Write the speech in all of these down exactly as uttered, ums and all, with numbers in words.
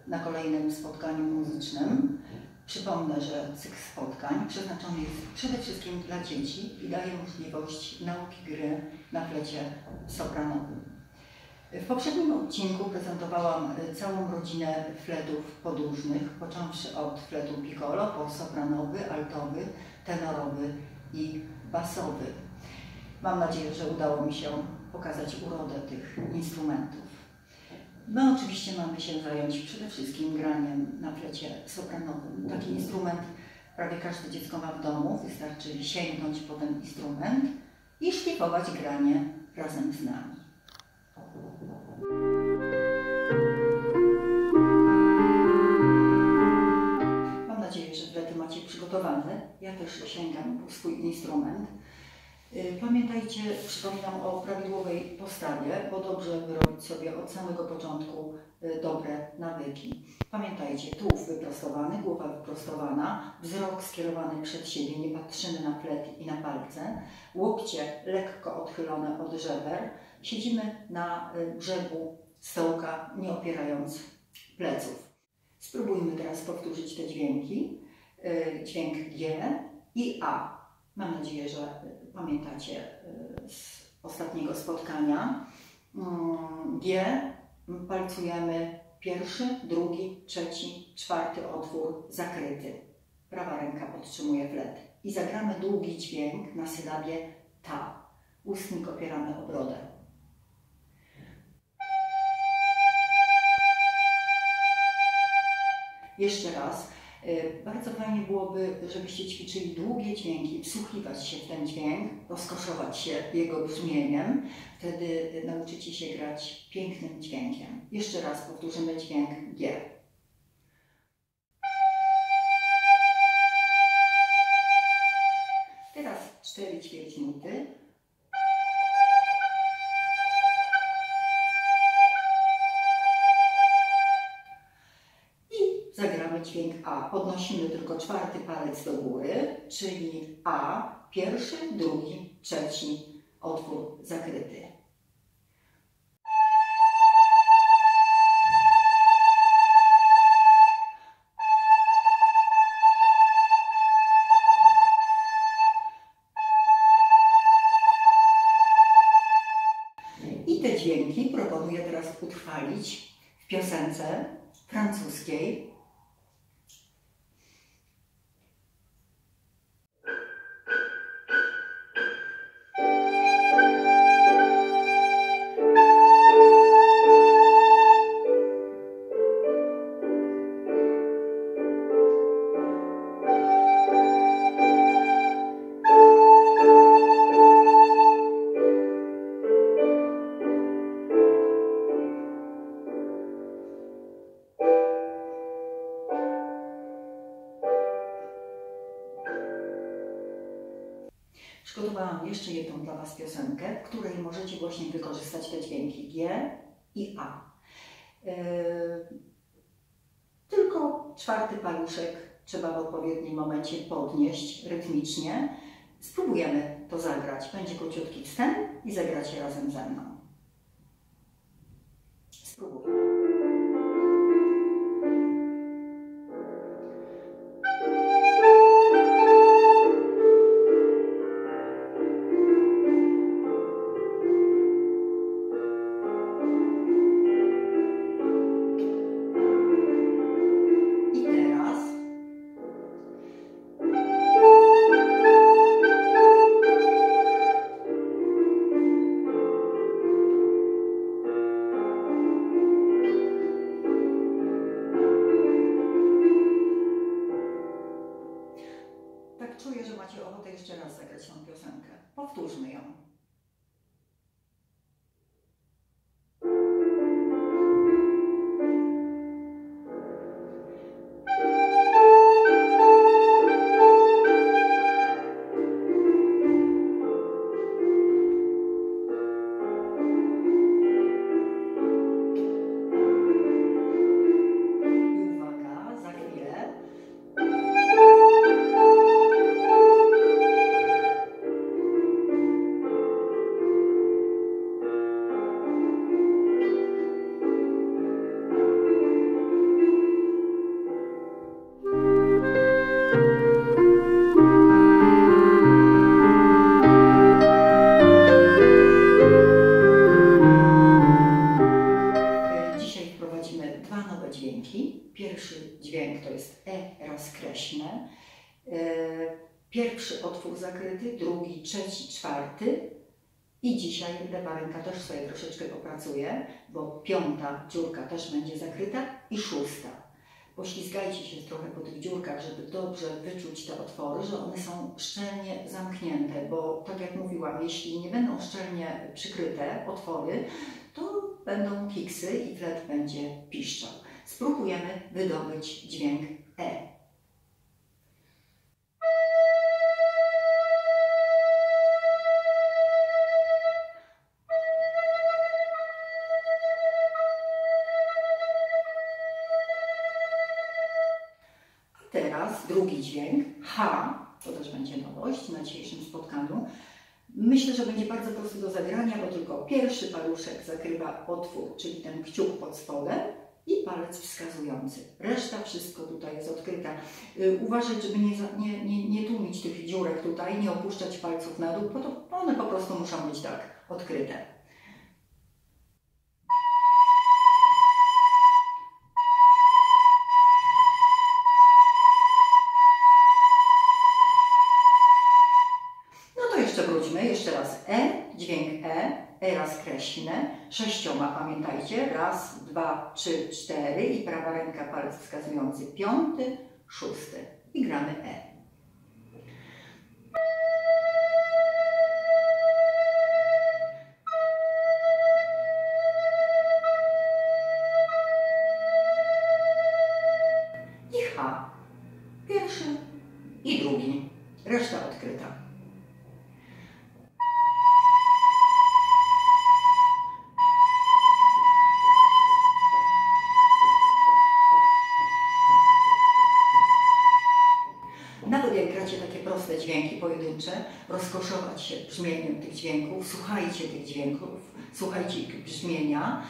na kolejnym spotkaniu muzycznym. Przypomnę, że cykl spotkań przeznaczony jest przede wszystkim dla dzieci i daje możliwość nauki gry na flecie sopranowym. W poprzednim odcinku prezentowałam całą rodzinę fletów podłużnych, począwszy od fletu piccolo po sopranowy, altowy, tenorowy i basowy. Mam nadzieję, że udało mi się pokazać urodę tych instrumentów. My oczywiście mamy się zająć przede wszystkim graniem na flecie sopranowym. Taki instrument prawie każde dziecko ma w domu, wystarczy sięgnąć po ten instrument i szlifować granie razem z nami. Mam nadzieję, że flety macie przygotowane. Ja też sięgam po swój instrument. Pamiętajcie, przypominam o prawidłowej postawie, bo dobrze wyrobić sobie od samego początku dobre nawyki. Pamiętajcie, tułów wyprostowany, głowa wyprostowana, wzrok skierowany przed siebie, nie patrzymy na flet i na palce, łokcie lekko odchylone od żeber, siedzimy na brzegu stołka, nie opierając pleców. Spróbujmy teraz powtórzyć te dźwięki, dźwięk G i A. Mam nadzieję, że pamiętacie z ostatniego spotkania. G, palcujemy pierwszy, drugi, trzeci, czwarty otwór zakryty. Prawa ręka podtrzymuje flet. I zagramy długi dźwięk na sylabie ta. Ustnik opieramy o brodę. Jeszcze raz. Bardzo fajnie byłoby, żebyście ćwiczyli długie dźwięki, wsłuchiwać się w ten dźwięk, rozkoszować się jego brzmieniem. Wtedy nauczycie się grać pięknym dźwiękiem. Jeszcze raz powtórzymy dźwięk G. Teraz cztery ćwierćnuty. Zagramy dźwięk A. Podnosimy tylko czwarty palec do góry, czyli A, pierwszy, drugi, trzeci, otwór zakryty. I te dźwięki proponuję teraz utrwalić w piosence francuskiej. Przygotowałam jeszcze jedną dla Was piosenkę, w której możecie właśnie wykorzystać te dźwięki G i A. Yy, tylko czwarty paluszek trzeba w odpowiednim momencie podnieść rytmicznie. Spróbujemy to zagrać. Będzie króciutki wstęp i zagracie razem ze mną. Spróbujmy. Czuję, że macie ochotę jeszcze raz zagrać tą piosenkę. Powtórzmy ją. dźwięk to jest E rozkreślne. Pierwszy otwór zakryty, drugi, trzeci, czwarty. I dzisiaj lewa ręka też sobie troszeczkę popracuje, bo piąta dziurka też będzie zakryta i szósta. Poślizgajcie się trochę po tych dziurkach, żeby dobrze wyczuć te otwory, że one są szczelnie zamknięte, bo tak jak mówiłam, jeśli nie będą szczelnie przykryte otwory, to będą kiksy i flet będzie piszczał. Spróbujemy wydobyć dźwięk E. Teraz drugi dźwięk, H, to też będzie nowość na dzisiejszym spotkaniu. Myślę, że będzie bardzo prosty do zagrania, bo tylko pierwszy paluszek zakrywa otwór, czyli ten kciuk pod spodem i palec wskazujący. Reszta wszystko tutaj jest odkryta. Uważać, żeby nie, nie, nie, nie tłumić tych dziurek tutaj, nie opuszczać palców na dół, bo to one po prostu muszą być tak odkryte. Jeszcze wróćmy, jeszcze raz E, dźwięk E, E rozkreślne, sześcioma pamiętajcie, raz, dwa, trzy, cztery i prawa ręka palec wskazujący, piąty, szósty i gramy E. I H, pierwszy i drugi, reszta odkryta. Nawet jak gracie takie proste dźwięki pojedyncze, rozkoszować się brzmieniem tych dźwięków, słuchajcie tych dźwięków, słuchajcie ich brzmienia,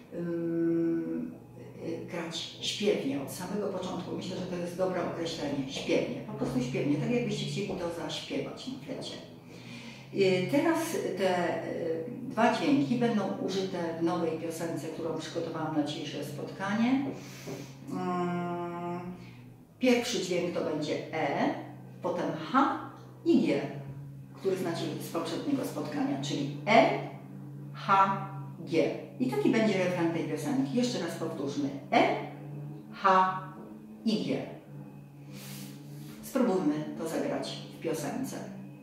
yy, grać śpiewnie od samego początku. Myślę, że to jest dobre określenie, śpiewnie, po prostu śpiewnie, tak jakbyście chcieli to zaśpiewać na flecie. Yy, teraz te yy, dwa dźwięki będą użyte w nowej piosence, którą przygotowałam na dzisiejsze spotkanie. Yy, Pierwszy dźwięk to będzie E, potem H i G, który znacie z poprzedniego spotkania, czyli E, H, G. I taki będzie refren tej piosenki. Jeszcze raz powtórzmy. E, H i G. Spróbujmy to zagrać w piosence.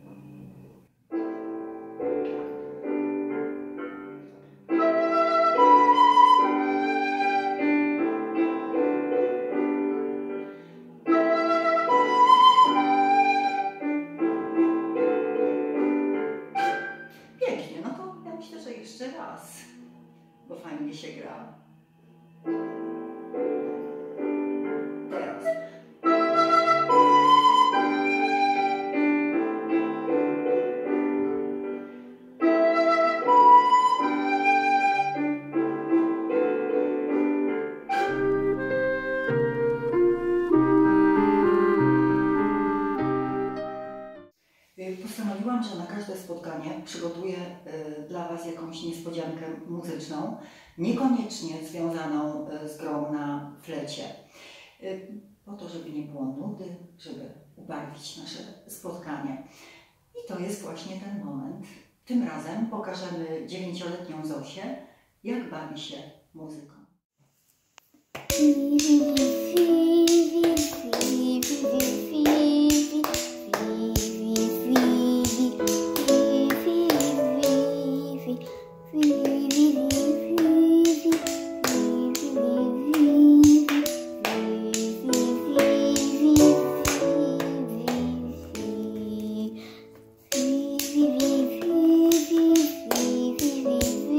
Jeszcze raz, bo fajnie się gra. Teraz. Postanowiłam, że na każde spotkanie przygotuję y, dla Was jakąś niespodziankę muzyczną, niekoniecznie związaną y, z grą na flecie, y, po to, żeby nie było nudy, żeby ubarwić nasze spotkanie. I to jest właśnie ten moment. Tym razem pokażemy dziewięcioletnią Zosię, jak bawi się muzyką.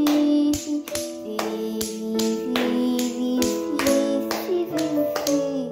Vivi,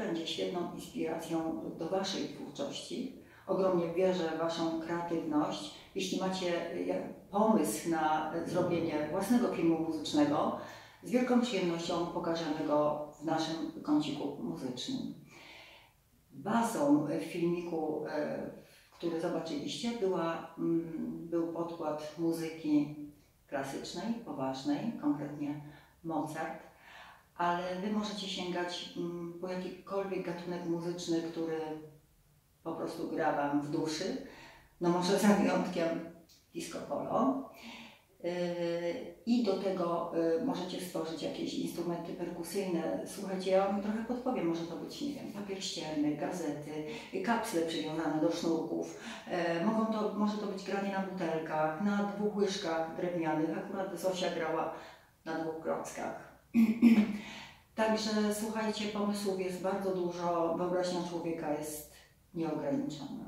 będzie świetną inspiracją do Waszej twórczości. Ogromnie wierzę w Waszą kreatywność. Jeśli macie pomysł na zrobienie własnego filmu muzycznego, z wielką przyjemnością pokażemy go w naszym kąciku muzycznym. Bazą w filmiku, który zobaczyliście, była, był podkład muzyki klasycznej, poważnej, konkretnie Mozart, ale Wy możecie sięgać po jakikolwiek gatunek muzyczny, który po prostu gra Wam w duszy, no może za wyjątkiem disco polo. I do tego możecie stworzyć jakieś instrumenty perkusyjne. Słuchajcie, ja Wam trochę podpowiem, może to być, nie wiem, papier ścierny, gazety, kapsle przywiązane do sznurków. Mogą to, może to być granie na butelkach, na dwóch łyżkach drewnianych. Akurat Zosia grała na dwóch klockach. Także słuchajcie, pomysłów jest bardzo dużo, wyobraźnia człowieka jest nieograniczona.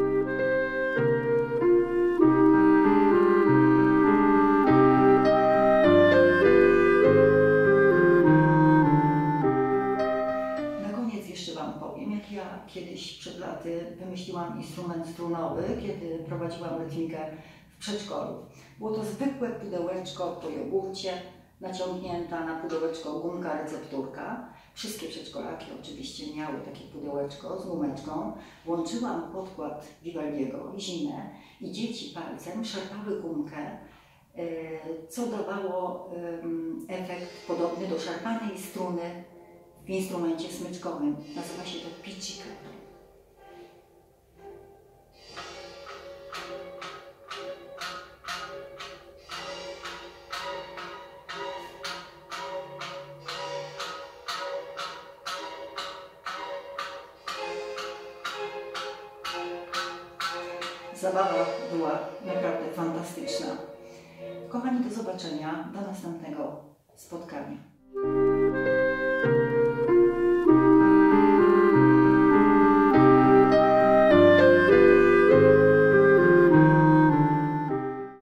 Ja kiedyś przed laty wymyśliłam instrument strunowy, kiedy prowadziłam rytmikę w przedszkolu. Było to zwykłe pudełeczko po jogurcie, naciągnięta na pudełeczko gumka recepturka. Wszystkie przedszkolaki oczywiście miały takie pudełeczko z gumeczką. Włączyłam podkład Vivaldiego, Zinę i dzieci palcem szarpały gumkę, co dawało efekt podobny do szarpanej struny w instrumencie smyczkowym. Nazywa się to pizzica. Zabawa była naprawdę fantastyczna. Kochani, do zobaczenia, do następnego spotkania.